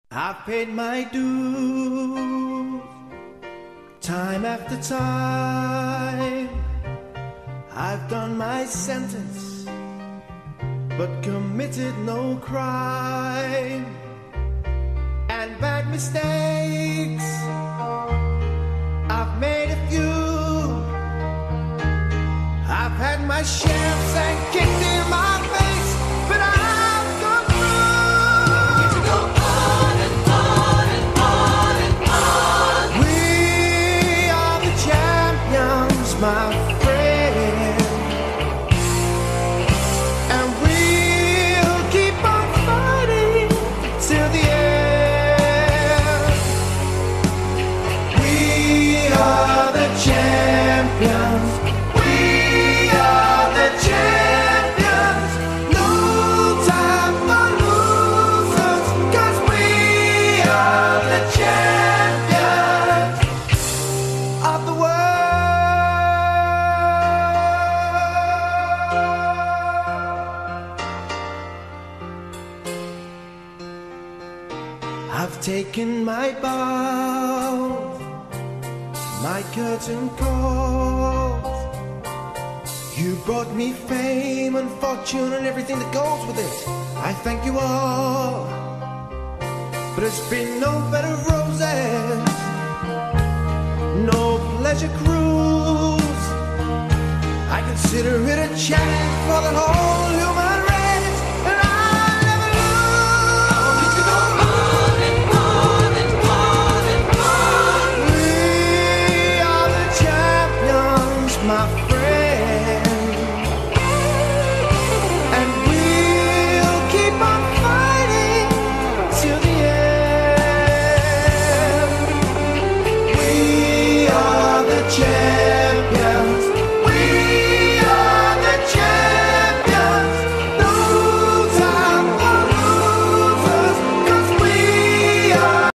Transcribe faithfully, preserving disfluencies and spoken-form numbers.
I've paid my dues time after time. I've done my sentence, but committed no crime. And bad mistakes, I've made a few. I've had my share and kicked in my face, but I've gone through. To go on and on and on and on. We are the champions, my friend, and we'll keep on fighting till the end. We are the champions. I've taken my bow, my curtain calls. You brought me fame and fortune and everything that goes with it. I thank you all, but it's been no bed of roses, no pleasure cruise. I consider it a challenge for the whole